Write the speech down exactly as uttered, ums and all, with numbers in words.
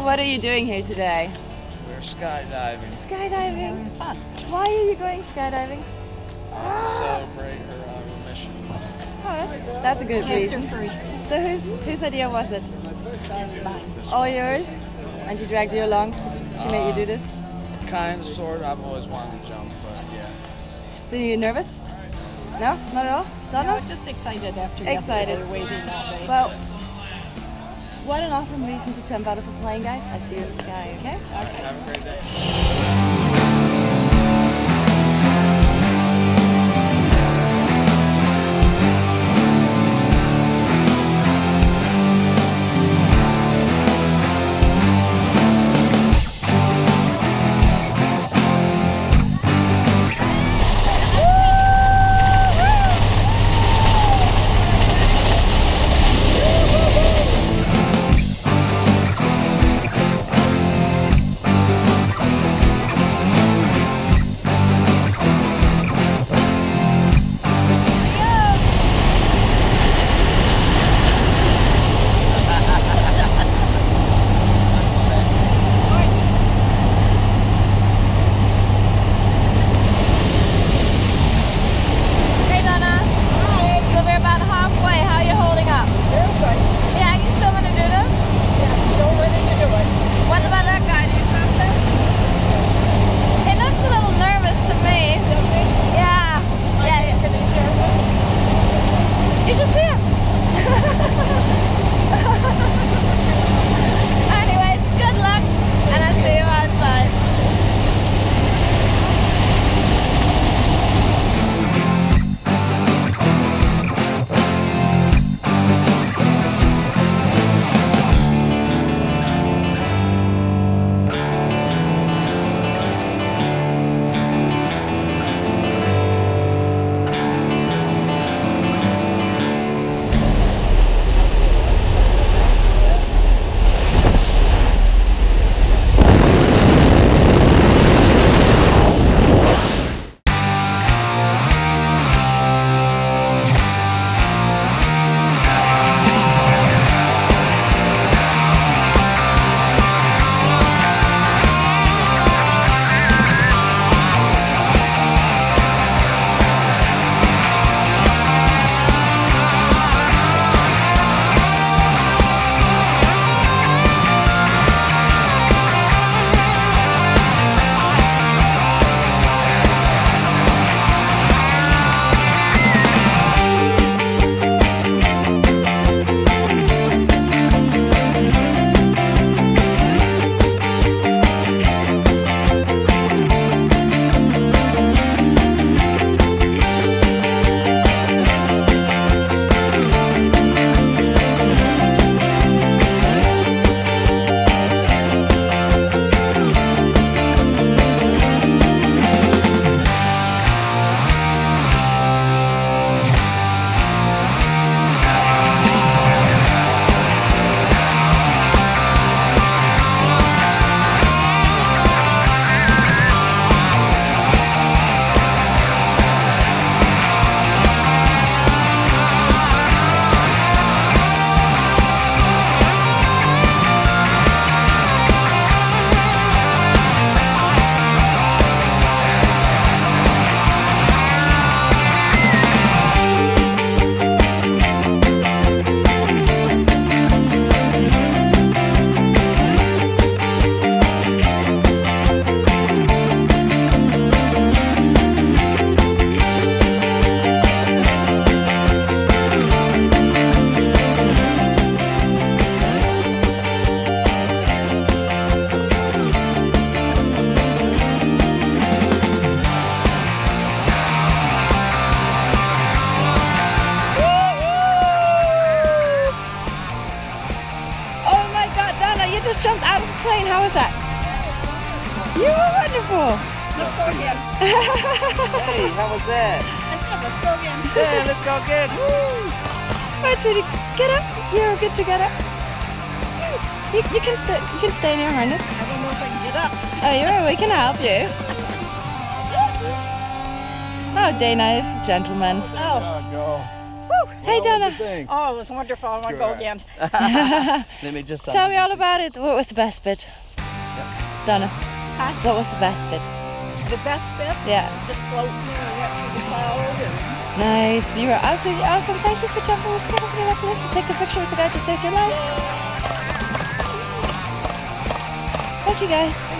what are you doing here today? We're skydiving. Skydiving? Fun. Why are you going skydiving? Uh, to celebrate her uh, mission. Oh, that's, that's a good reason. Free. So whose whose idea was it? This All one. yours? And she dragged you along? She made you do this? Kind of, sort of. I've always wanted to jump, but yeah. So you nervous? No? Not at all? Donna? No, just excited after Excited. yesterday waiting all day. Well, what an awesome reason to jump out of a plane, guys. I see you in the sky, okay? Okay. Have a great day. How was that? You were wonderful. Let's go again. Hey, how was that? I said, let's go again. Yeah, let's go again. Woo! All right, sweetie, get up. You're good to get up. You, you can stay. You can stay in your harness. I don't know if I can get up. Oh, you're right. We can help you. Oh, Dana is a gentleman. Oh. Go. Woo! Hey, Donna. Oh, it was wonderful. I want to go again. Let me just Tell me all about it. What was the best bit? Donna, Huh? what was the best bit? The best bit? Yeah. Just floating there and went through the cloud. And... Nice. You were absolutely awesome. Thank you for jumping with Skydive Indianapolis and take the picture with the guys who saved your life. Thank you, guys.